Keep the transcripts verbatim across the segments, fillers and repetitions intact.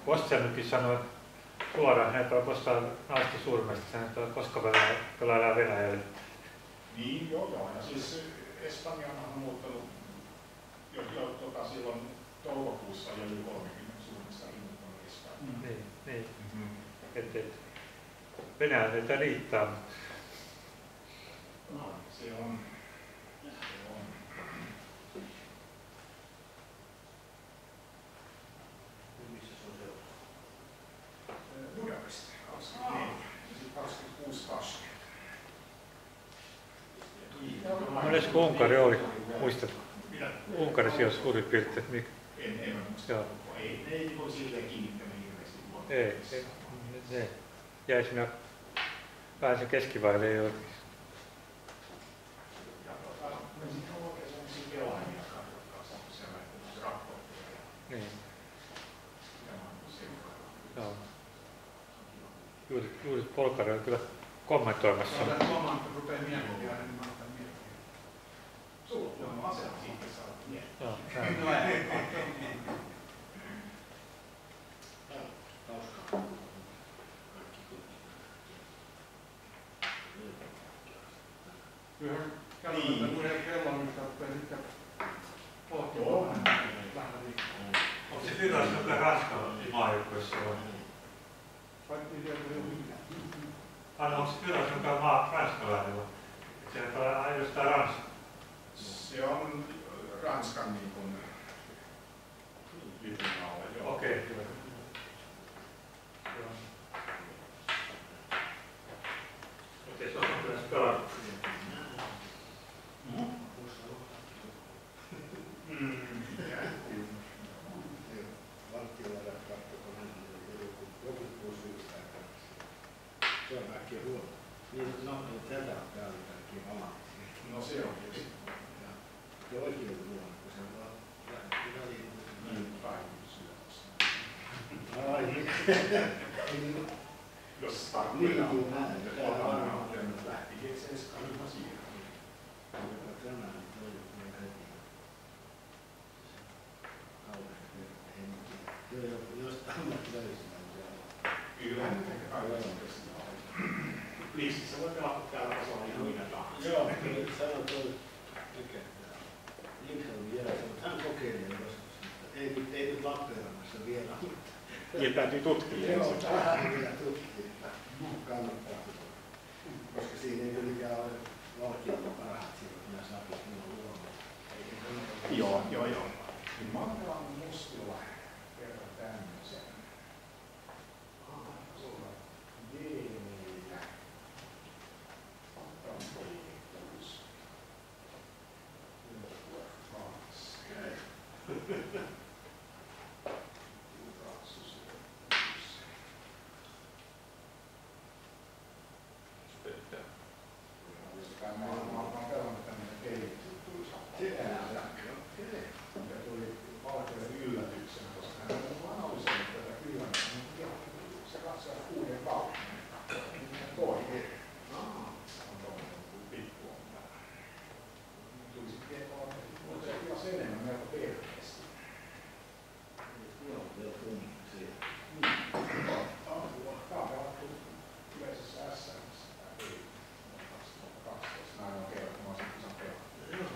Kostjanenkin sanoi suoraan, että on koskaan naisten suurmesta, että koska pelaillaan Venäjälle. Niin, joo, joo. Ja siis Espanjan on muuttanut jo, jo tota, silloin toukokuussa jo yli kolmekymmentä suurmesta ilmoittanut Espanjaan. Mm. Niin, niin. Mm-hmm. Et, et, Venäjältä riittää. No, se on. Budapest, kaksikymmentäneljä, ja sitten kaksikymmentäkuusi Taškent. Monesko Unkari oli, muistatko? Unkarissa jos suurin piirtein. Mik? En, en muista. Joo. Ei, ne ei voi silleen kiinnittämään hirveästi huomiota. Ei, ei, ne jäi siinä vähän sen keskivaiheelle ei oikein. Ja tota, me sitten on oikein sellaisia pelaajia, jotka on saanut sellaisia raportteja. Niin. Ja mä oon seurannut. Joo. Juuri, juuri Polkari on kyllä kommentoimassa. Mä otan oman, kun rupeaa miettimään, niin mä otan miettimään. Sulla on asema siitä, että sä olet miettiä. Joo, näin. No ei. Yhden kello, että yhden kellon, mistä rupeaa sitten pohtimaan vähän liikaa. Onko se virallista, joka Ranskan maajoukkueessa on? Vaikka ei tiedä, että ei ole mitään. Anna, onko se virallista, joka on maa ranskalainen vai? Se on ainoastaan Ranska. Se on Ranskan niin kuin lipun alla, joo. Okei, okay, kyllä. Okei, se on kyllä pelannut. Se on kaikki huono. Niin, no, tätä on täällä kaikki valaisia. No se on tietysti. Se on oikein huono, kun se on vaan väliin. Niin, kaikki syömässä. Ai, niin. Jos tarkoittaa, Niin, näin. että otana on tehnyt lähti G-seiskaan ihan siihen. Tämä on toivon heti. Kauhean henki. Joo, jos ammat löysin. Kyllä, ne tekee kaiken kesken. Liistissä voi pelata täällä tasolla ihan minä tahansa. Joo, sano toi. Lincoln vielä, hän kokeilee joskus, mutta ei nyt, ei nyt Lappeenrannassa vielä. Niin täytyy tutkia. Joo, vähän vielä tutkia. Kannattaa. Koska siinä ei yllikään ole valtion parhaat silloin, minä saapin minun luomaan. Joo, joo, joo. Mä oon pelannut mustilla kerran tämmöisen. Jeemeillä. Mä oon pelannut tämmöisen kehittytuisa. Ja tuli Valkealle yllätyksenä, koska hän on analysoinut tätä kyllä. Se katsoo kuuden kautta. Toi. On tommoinen pikku on täällä. Tuli sitten tietoa, mutta se kyllä se enemmän melko terveesti. Joo, joo, tunnin siihen. Tää on pelattu yleisessä S M:ssä. Tää ei kaksituhattakaksitoista. Näin on kerrottu, mä olisin pelattu.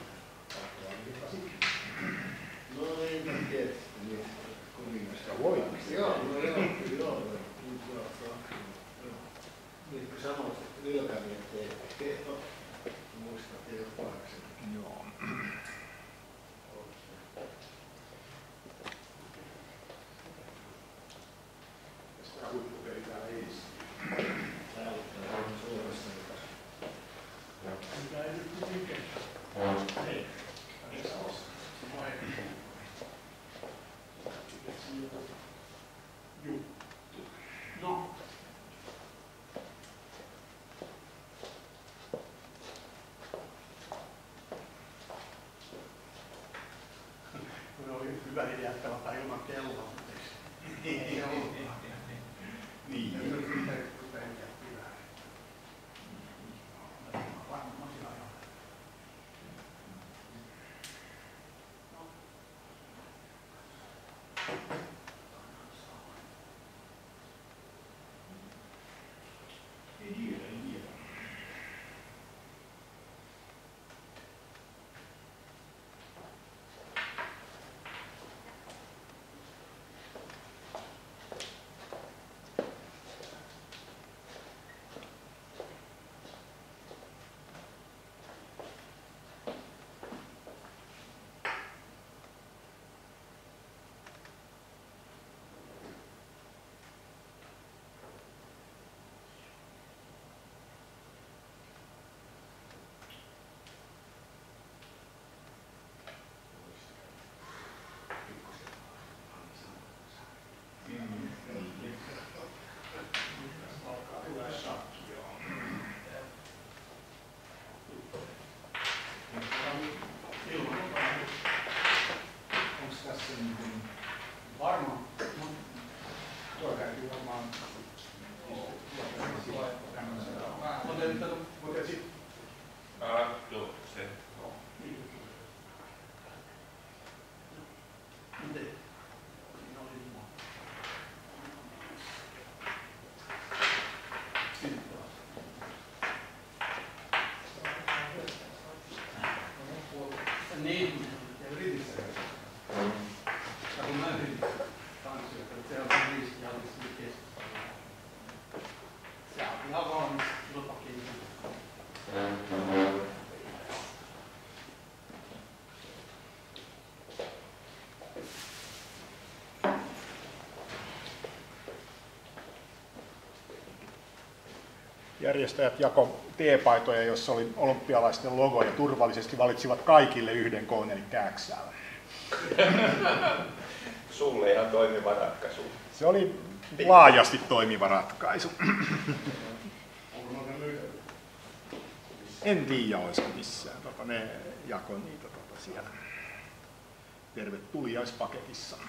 No ei mä tiedä, niin kuningasta. Voi. Joo, no joo, joo, joo. Niin kuin sanoit, että yökävi, ettei ehto muista, ettei ole pahaksen. Joo. Sitä huippupeli täällä edessä. Täällä on Suomessa. Mitä ei nyt mikään. Ei. Ei saa osaa. Moi. Juttu. No. Kun oli hyvä idea pelata ilman kelloa, mutta ei se ollutkaan. Niin. Ja nyt rupeaa hyvää. Varmaan sillä ajalla. Ei nyt kato. Mutta sitten... Ah, joo, se. No. Miten? Niin. Ja yrityssä. Ja kun mä yritin tanssia, että se on viisi jalkista keskustella. Se on ihan valmis lupakin. Järjestäjät jako teepaitoja, joissa oli olympialaisten logo ja turvallisesti valitsivat kaikille yhden koon, eli X L. Sulle ihan toimiva ratkaisu. Se oli laajasti toimiva ratkaisu. En tiedä, olisiko missään. Tota, ne jakoi niitä tota, siellä tervetuliaispaketissa.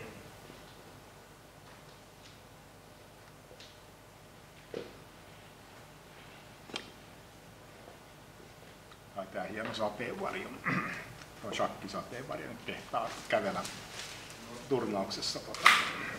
Tai tää hieno sateenvarjo. Tuo shakkisateenvarjo nyt kehtaa kävellä turnauksessa. Tota.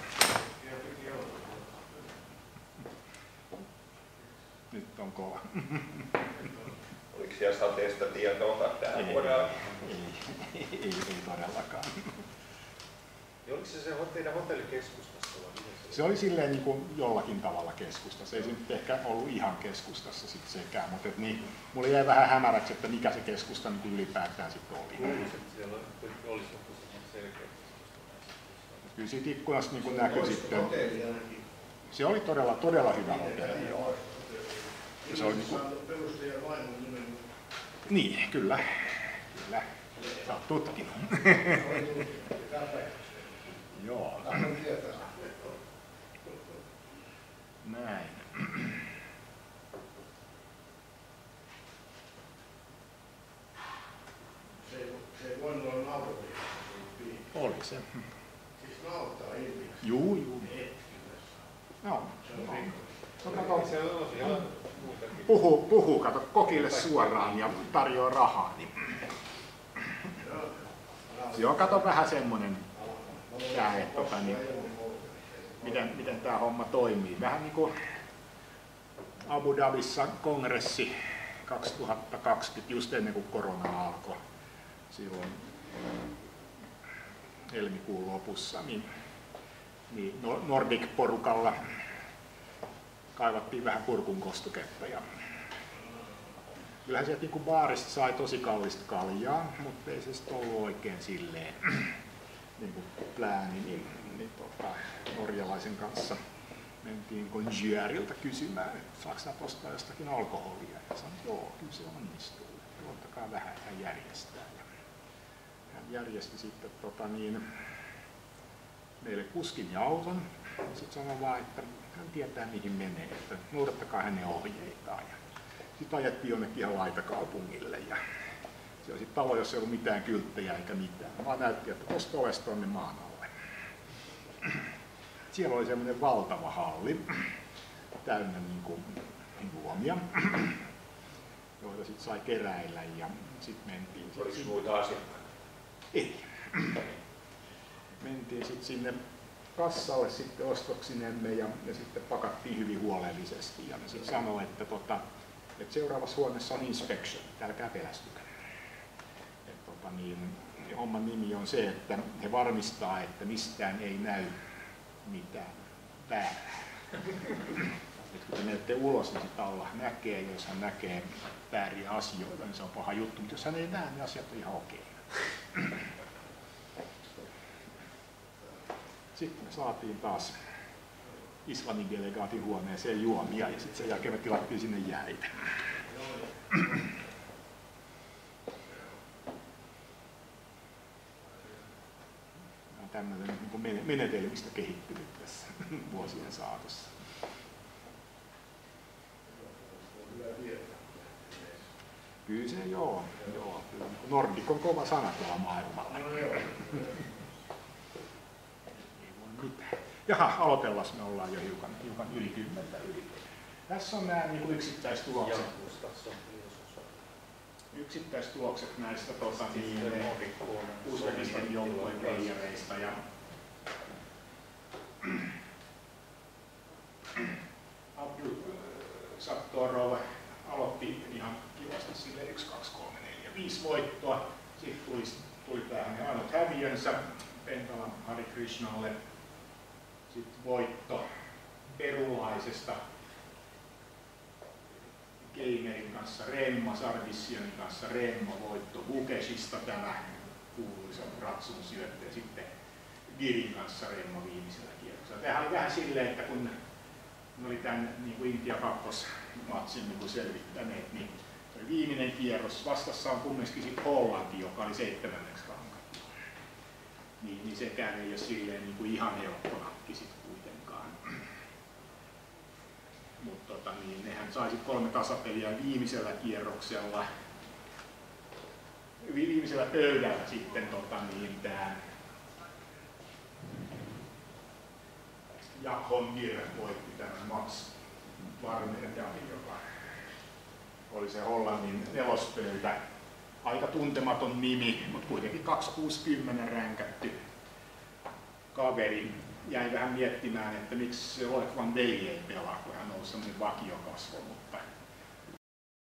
Nyt on kova. Oliko siellä sateesta tietoa tähän Ei, voidaan? ei, ei, ei, ei todellakaan. Ja oliko se se teidän hotellikeskustassa vai miten se? Se oli silleen niin kuin jollakin tavalla keskustassa. Ei se nyt ehkä ollut ihan keskustassa sit sekään, mutta et niin, mulle jäi vähän hämäräksi, että mikä se keskusta niin ylipäätään sitten oli. Luulisin, että siellä olisi joku selkeä keskusta. Kyllä siitä ikkunasta niin näkyi sitten. Hotelli ainakin. Se oli todella, todella hyvä hotelli, joo. Ja se oli niin kuin... Perustaja vaimon nimen. Niin, kyllä. Kyllä. Sä oot tutkinut. Joo. Annan tietää. Näin. Se ei, se ei voinut olla nauravia. Oli se. Siis nautaa ihmisiä. Juu, juu. Joo. Se on rikos. No, kato, Siellä on siellä on muutakin. puhu, puhu, kato kokille suoraan ja tarjoaa rahaa. Niin. Se on kato vähän semmonen, tää, että, tota, niin, miten, miten tää homma toimii. Vähän niin kuin Abu Dhabissa kongressi kaksituhattakaksikymmentä, just ennen kuin korona alkoi, silloin helmikuun lopussa, niin, niin Nordic-porukalla kaivattiin vähän kurkunkostuketta. Ja kyllähän sieltä niin kuin baarista sai tosi kallista kaljaa, mutta ei se sitten ollut oikein silleen niin kuin plääni, niin, niin tota, norjalaisen kanssa mentiin Conjierilta kysymään, että saako sä ostaa jostakin alkoholia. Ja sanoin, että joo, kyllä se onnistuu. Luottakaa vähän, että hän järjestää. Ja hän järjesti sitten tota, niin, meille kuskin ja auton. Ja sitten sanoi vaan, että hän tietää mihin menee, että noudattakaa hänen ohjeitaan. Sitten ajettiin jonnekin ihan laitakaupungille. Ja se oli sitten talo, jossa ei ollut mitään kylttejä eikä mitään. Vaan näytti, että tuosta ovesta tuonne maan alle. Siellä oli semmoinen valtava halli, täynnä niin kuin juomia, joita sitten sai keräillä ja sitten mentiin. Sit Oliko sinne... muita asiakkaita? Ei. Mentiin sitten sinne kassalle sitten ostoksinemme ja, ja sitten pakattiin hyvin huolellisesti. Ja ne sitten sanoi, että, tota, että seuraavassa huoneessa on inspection, älkää pelästykää. Et, tota, niin, homman nimi on se, että he varmistaa, että mistään ei näy mitään väärää. Et kun te menette ulos, niin sitä Allah näkee, ja jos hän näkee vääriä asioita, niin se on paha juttu, mutta jos hän ei näe, niin asiat on ihan okei. Sitten me saatiin taas Islannin delegaatin huoneeseen juomia, ja sitten sen jälkeen me tilattiin sinne jäitä. Tämmöinen niin menetelmistä kehittynyt tässä vuosien saatossa. Kyllä se joo. joo. Nordic on kova sana tuolla maailmalla. Ei voi mitään. Jaha, aloitellaan, me ollaan jo hiukan, hiukan yli kymmentä yli. Tässä on nämä niin kuin yksittäistulokset. Jan Gustafsson, Ilsus. Yksittäistulokset näistä tota, niin, Sitten Morikkonen, Uzbekistan joukkueen playereista. Ja Abdul Sattorov aloitti ihan kivasti sille yksi, kaksi, kolme, neljä, viisi voittoa. Sitten tuli, tuli tämä hänen ainut häviönsä Penkalan Hari Krishnalle. Sitten voitto perulaisesta Gamerin kanssa Remma, Sargissionin kanssa Remma, voitto Bukeshista tämä kuuluisa ratsun syöttö ja sitten Girin kanssa Remma viimeisellä kierroksella. Tämähän oli vähän silleen, että kun ne oli tämän niin kuin Intia kakkosmatsin niin kuin selvittäneet, niin se oli viimeinen kierros. Vastassa on kumminkin sitten Hollanti, joka oli seitsemänneksi rankattu. Niin, niin sekään ei ole silleen niin kuin ihan helppo nakki sit kuitenkaan. Mutta tota, niin, nehän sai sit kolme tasapeliä viimeisellä kierroksella. Viimeisellä pöydällä sitten tota, niin, tää Jahongir voitti tämän Mats Warnerdamin, joka oli se Hollannin nelospöytä. Aika tuntematon nimi, mutta kuitenkin kaksisataakuusikymmentä ränkätty kaveri. Jäin vähän miettimään, että miksi se Olek van Velde ei pelaa, kun hän on sellainen vakiokasvo, mutta